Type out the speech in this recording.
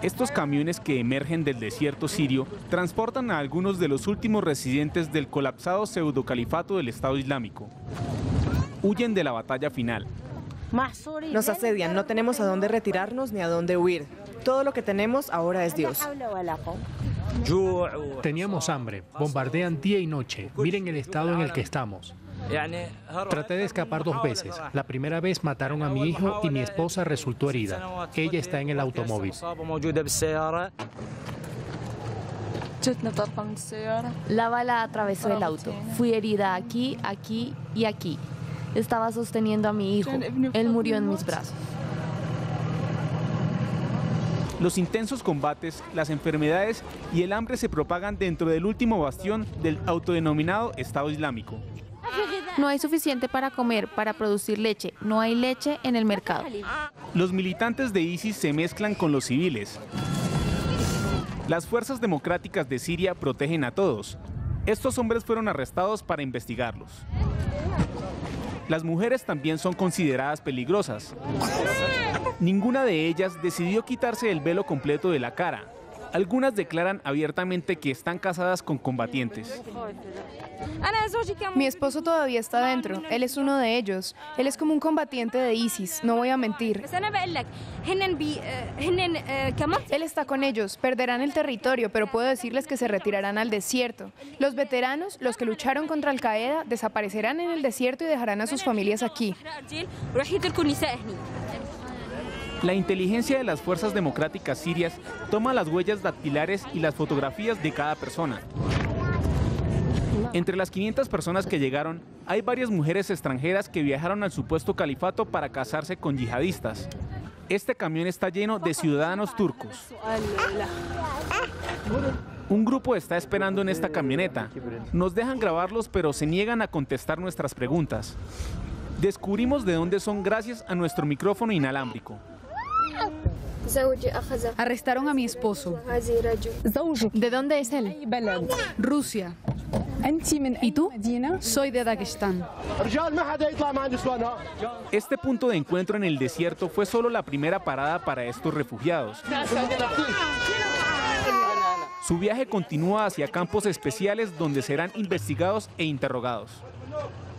Estos camiones que emergen del desierto sirio transportan a algunos de los últimos residentes del colapsado pseudocalifato del Estado Islámico. Huyen de la batalla final. Nos asedian, no tenemos a dónde retirarnos ni a dónde huir. Todo lo que tenemos ahora es Dios. Teníamos hambre, bombardean día y noche. Miren el estado en el que estamos. Traté de escapar 2 veces. La primera vez mataron a mi hijo y mi esposa resultó herida. Ella está en el automóvil. La bala atravesó el auto. Fui herida aquí, aquí y aquí. Estaba sosteniendo a mi hijo. Él murió en mis brazos. Los intensos combates, las enfermedades y el hambre se propagan dentro del último bastión del autodenominado Estado Islámico. No hay suficiente para comer, para producir leche. No hay leche en el mercado. Los militantes de ISIS se mezclan con los civiles. Las fuerzas democráticas de Siria protegen a todos. Estos hombres fueron arrestados para investigarlos. Las mujeres también son consideradas peligrosas. Ninguna de ellas decidió quitarse el velo completo de la cara. Algunas declaran abiertamente que están casadas con combatientes. Mi esposo todavía está dentro. Él es uno de ellos. Él es como un combatiente de ISIS, no voy a mentir. Él está con ellos. Perderán el territorio, pero puedo decirles que se retirarán al desierto. Los veteranos, los que lucharon contra Al Qaeda, desaparecerán en el desierto y dejarán a sus familias aquí. La inteligencia de las fuerzas democráticas sirias toma las huellas dactilares y las fotografías de cada persona. Entre las 500 personas que llegaron, hay varias mujeres extranjeras que viajaron al supuesto califato para casarse con yihadistas. Este camión está lleno de ciudadanos turcos. Un grupo está esperando en esta camioneta. Nos dejan grabarlos, pero se niegan a contestar nuestras preguntas. Descubrimos de dónde son gracias a nuestro micrófono inalámbrico. Arrestaron a mi esposo. ¿De dónde es él? Rusia. ¿Y tú? Soy de Dagestán. Este punto de encuentro en el desierto fue solo la primera parada para estos refugiados. Su viaje continúa hacia campos especiales donde serán investigados e interrogados.